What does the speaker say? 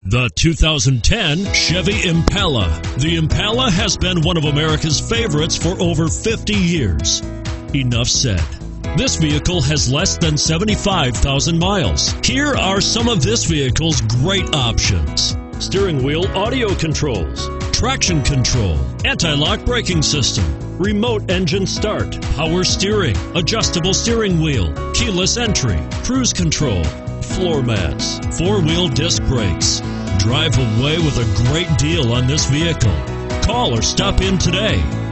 The 2010 Chevy Impala. The Impala has been one of America's favorites for over 50 years. Enough said. This vehicle has less than 75,000 miles. Here are some of this vehicle's great options: steering wheel audio controls, traction control, anti-lock braking system, remote engine start, power steering, adjustable steering wheel, keyless entry, cruise control, floor mats, four-wheel disc brakes. Drive away with a great deal on this vehicle. Call or stop in today.